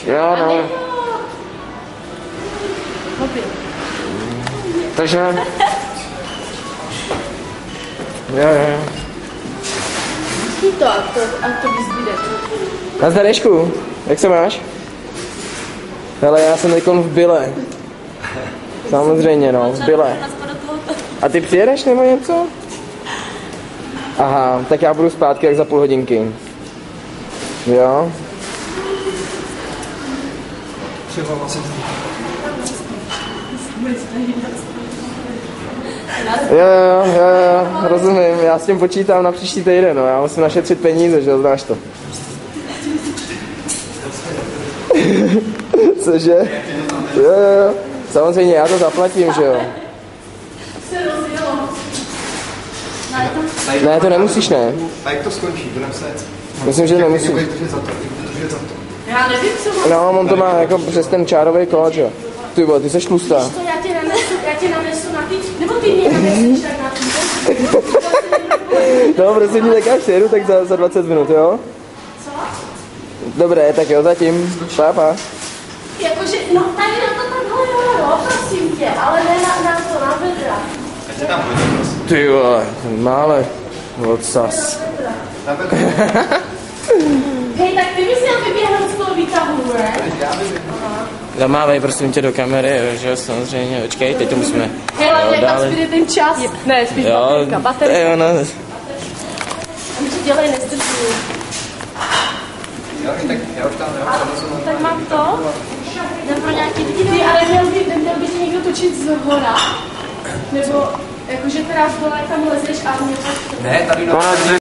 Jo, no. Takže... Jo. To a to vyzbíde. Nazdar, Ježku, jak se máš? Hele, já jsem teďkon v Byle. Samozřejmě, no, v Byle. A ty přijedeš nebo něco? Aha, tak já budu zpátky jak za půl hodinky. Jo? Jo, rozumím, já s tím počítám na příští týden, no, já musím našetřit peníze, že jo, znáš to. Cože? Jo, samozřejmě, já to zaplatím, že jo. Ne, to nemusíš, ne. A jak to skončí? Budeme se... Myslím, že nemusíš. Já nevím, co No, on to má jako přes ten čárový kód, jo. Ty vole, ty seš tlustá. to já tě nanesu na ty, nebo ty mě naneseš tak na ty. No, prosím tě, tak já přijedu, tak za 20 minut, jo? Co? Dobré, tak jo, zatím. Pa. Jakože, no tady na to takhle jo, prosím tě, ale ne na to, na bedra. Ty vole, mále. Odsaz. Hej, tak ty bys měl vyběhnout z toho výtahu, ne? Zamávej prosím tě do kamery, že jo, samozřejmě, počkej, teď to musíme. Hele, jak tam zbyde ten čas. Ne, spíš baterka. Jo, no. A my ti dělej, nezdržuji. Tak mám to? Jdem pro nějaký lidi. Ty, ale měl by ti někdo točit z hora. Nebo, jakože teda z dole tam lezeš a mě tak... Ne, tady na...